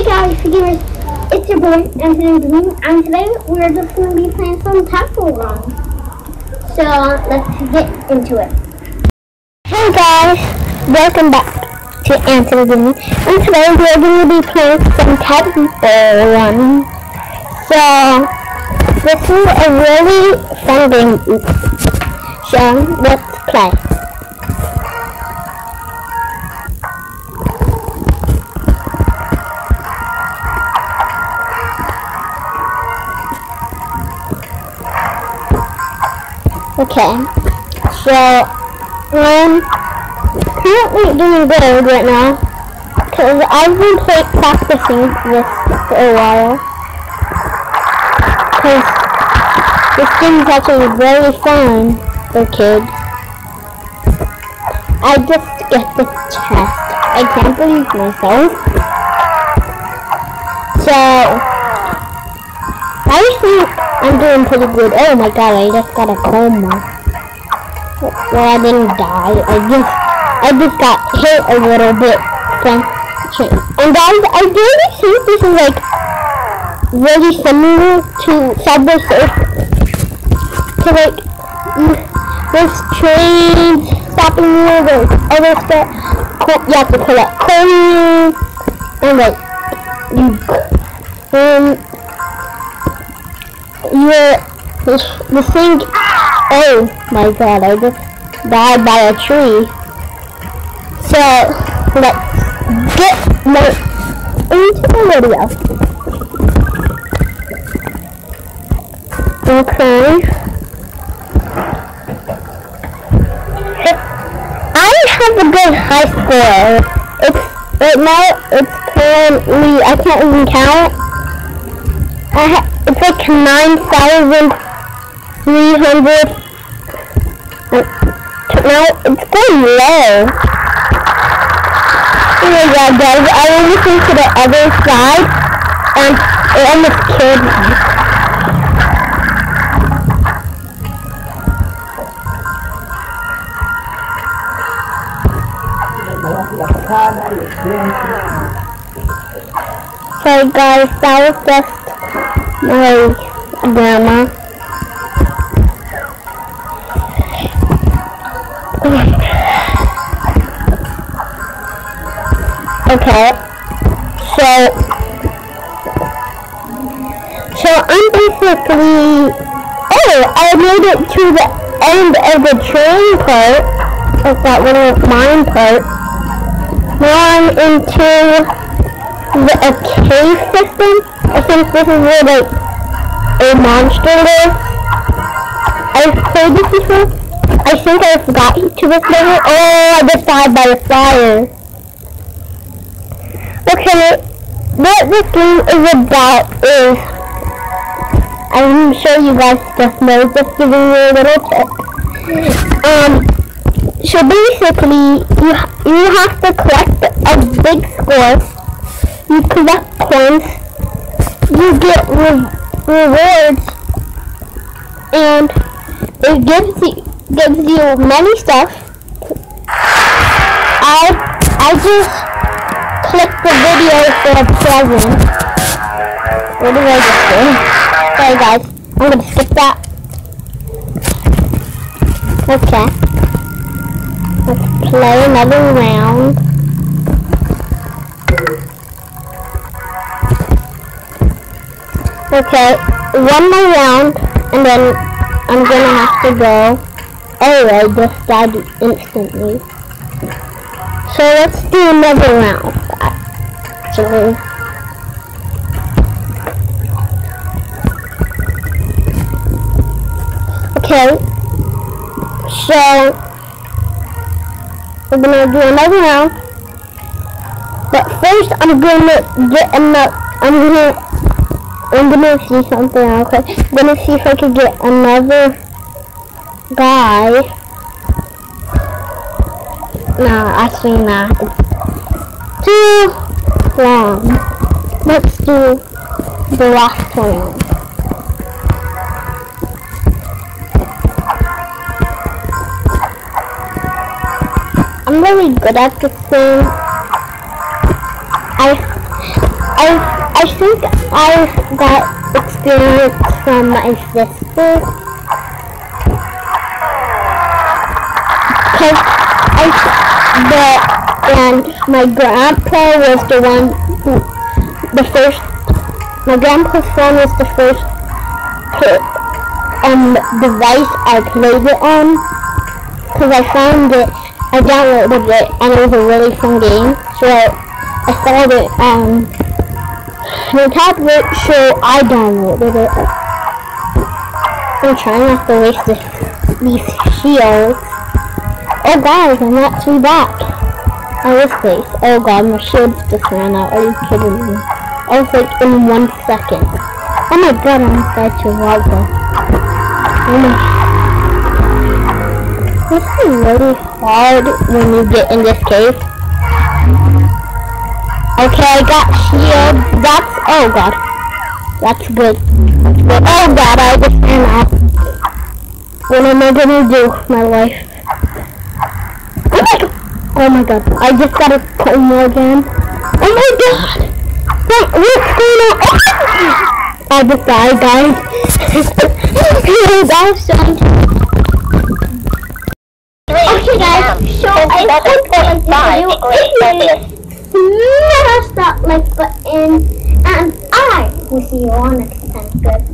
Guys, gamers, it's your boy Anthony Green, and today we're just going to be playing some Temple Run. So let's get into it. Hey guys, welcome back to Anthony Green, and today we're going to be playing some Temple Run. So this is a really fun game. So let's play. Okay, so currently doing good right now because I've been practicing this for a while because this game is actually very fun for kids. I just get the chest. I can't believe myself. So I think I'm doing pretty good. Oh my god, I just got a coma. Well, I didn't die. I just got hit a little bit from change. And guys, I really think this is like really similar to Subway Surfers. So like, there's trains stopping you, there's other stuff. You have to collect coins, and like, the thing, oh my god, I just died by a tree. So, let's get more into the video. Okay. I have a good high score. Right now, it's currently, I can't even count. It's like 9,300. Now it's going low. Oh my god, guys! I almost went to the other side, and it almost killed me. Sorry guys, that was just my grandma. Okay, so I'm basically, I made it to the end of the train part, of that little mine part. Now I'm into a cave system. I think this is where like a monster lives. I've played this before. I think I forgot to this level. Oh, I just died by the fire. Okay, what this game is about is, I'm sure you guys just know, just giving you a little tip. So basically, you have to collect a big score. You collect coins, you get rewards, and it gives you many stuff. I just clicked the video for a present. What did I just do? Sorry guys, I'm gonna skip that. Okay. Let's play another round. Okay, one more round, and then I'm gonna have to go. Oh, I just died instantly. So let's do another round, actually. Okay, so we're gonna do another round, but first I'm gonna see something real quick. I'm gonna see if I can get another guy. Nah, actually not. It's too long. Let's do the last one. I'm really good at this thing. I think I got experience from my sister. Cause and my grandpa was the one who, my grandpa's phone was the first device I played it on. Cause I found it, I downloaded it, and it was a really fun game. So I found it on the tablet, so I downloaded it. I'm trying not to waste these shields. Oh guys, I'm actually back at this place. Oh god, my shields just ran out. Are you kidding me? I was like in 1 second. Oh my god, I almost died to lava. Oh my. This is really hard when you get in this cave. Okay, I got shield. Oh god. That's good. Oh god, I just ran out. What am I gonna do with my life? Oh my god, I just got a coma again. Oh my god! What's going on? I just died, guys. That was so okay, guys, so I hope you never stop like button, and I will see you all next time. Good.